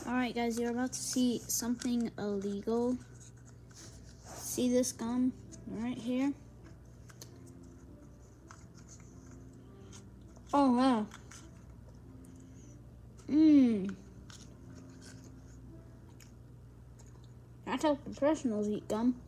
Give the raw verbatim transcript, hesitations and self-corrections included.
Alright guys, you're about to see something illegal. See this gum right here? Oh wow. Mmm. That's how professionals eat gum.